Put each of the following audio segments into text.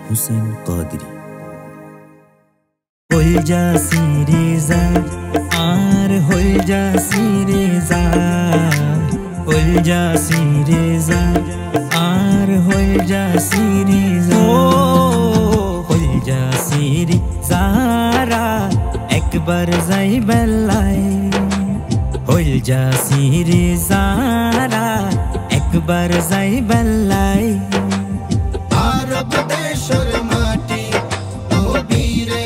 হুসেন কাদরি। হইল যাসি রেজা আর হইল যাসি রেজা, হইল যাসি রেজা আর হইল যাসি রেজা, হইল যাসি রেজারা একবার যাই বেলায়, হইল যাসি রেজারা একবার যাই বেলায়। আরব দেশের মাটি ও বীরে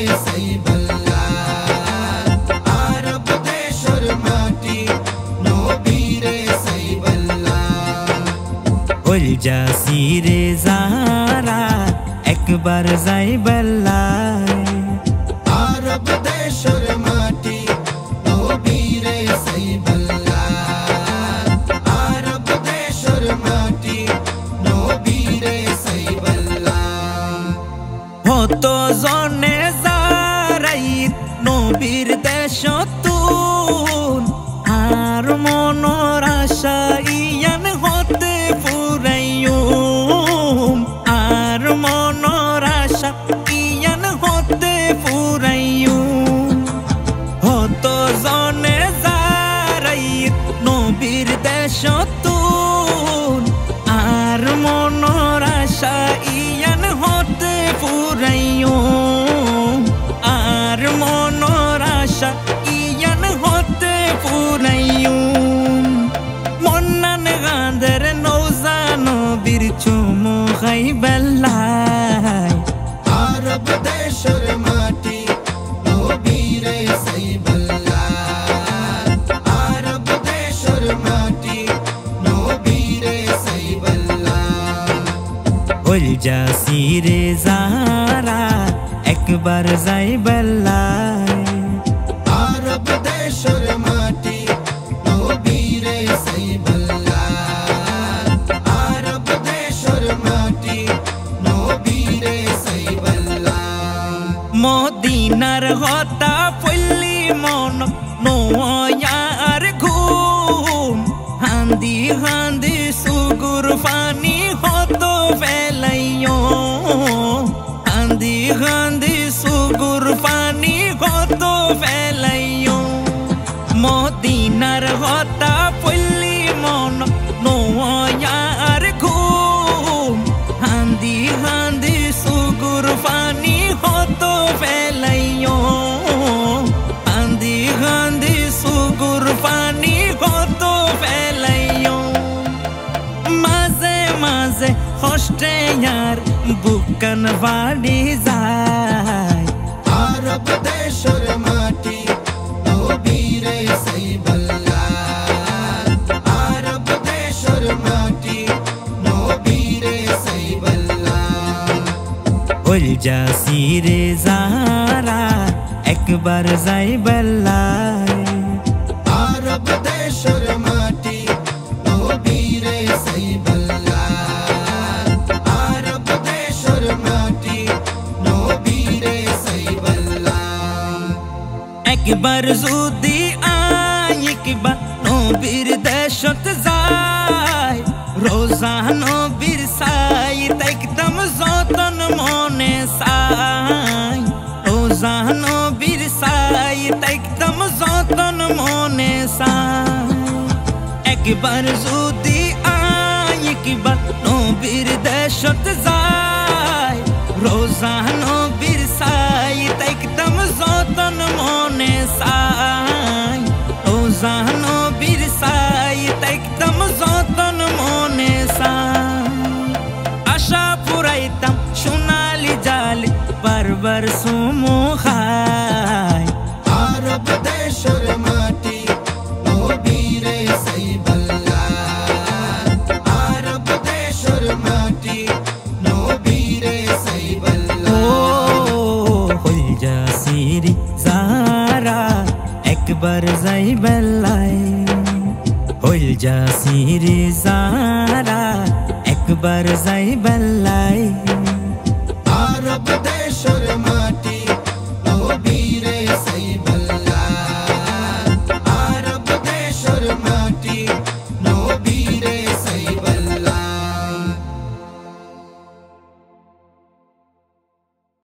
সাইবাল্লাহ, আরব দেশের মাটি ও বীরে সাইবাল্লাহ, হইল যাসি রেজারা একবার যাই বেলায়। আরব দেশের মাটি ও বীরে সাইবাল্লাহ, আরব দেশের মাটি ও বীরে সাইবাল্লাহ। হত জনে যারাই নবীর দেশতুন, আর মনর আশা ইয়ান হতে ফুরাইয়ুম, আর মনর আশা ইয়ান হতে ফুরাইয়ুম। হত জনে যারাই নবীর দেশতুন, আর মনর আশা ইয়ান হতে ফুরাইয়ুম, আর মনর আশা ইয়ান হতে ফুরাইয়ুম। মন্নান গাঁদের নৌজা নবীর চুমু খাই বেলায়। আরব দেশের মাটি ও বীরে সাইবাল্লাহ, আরব দেশের মাটি ও বীরে সাইবাল্লাহ, হইল যাসি রেজারা একবার যাই বেলায়। আরব দেশের মাটি ও বীরে সাইবাল্লাহ, আরব দেশের মাটি ও বীরে সাইবাল্লাহ। মদিনার হতা পল্লী মন নোয়ার ঘুম, হান্দি হান্দি সুগুর পানি হত ফেলাইও, হান্দি হান্দি সুগুর পানি হত ফেলাইও। মদিনার হতা পল্লী মন নোয়ার ঘুম, হান্দি হান্দি সুগুর পানি হত ফেলাইও, হান্দি হান্দি সুগুর পানি হত ফেলাইও। মাঝে মাঝে হস্টে আর বুকান বাড়ি যায়। আরব দেশের মাটি ও বীরে সাইবাল্লাহ, আরব দেশের মাটি ও বীরে সাইবাল্লাহ, হইল যাসি রেজারা একবার যাই বেলায়। আরব দেশের মাটি ও বীরে সাইবাল্লাহ, আরব দেশের মাটি ও বীরে সাইবাল্লাহ। একবার যদি একবার নবীর দেশত যায়, রোজা নবীর সাই একদম যতন মনে সাই, রোজা নবীর সাই একদম যতন মনে সাই। একবার যদি একবার নবীর দেশত যায়, রোজা নবীর সাই একদম যতন মনে সাই, রোজা নবীর সাই একদম যতন মনে সাই। আশা পুরাইতাম সোনালি জালি বারবার সুমু খায়। আরব দেশের মাটি ও বীরে সাইবাল্লাহ, আরব দেশের মাটি ও বীরে সাইবাল্লাহ, হইল যাসি রেজারা একবার যাই বেলায়। হইল যাসি রেজারা একবার যাই বেলায়।